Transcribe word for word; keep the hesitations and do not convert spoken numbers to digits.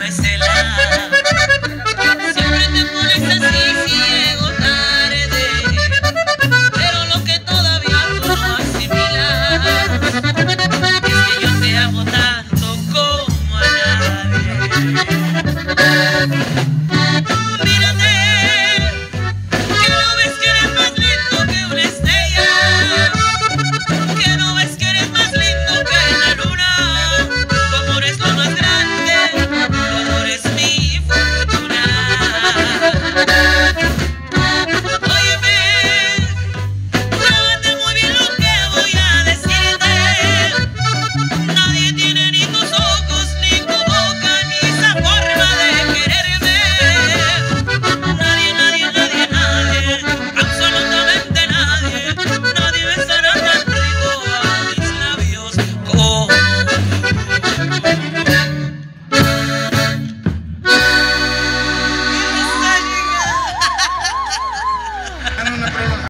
celar. Siempre te pones así ciego tarde, pero lo que todavía tú no asimilas es que yo te amo tanto como a nadie.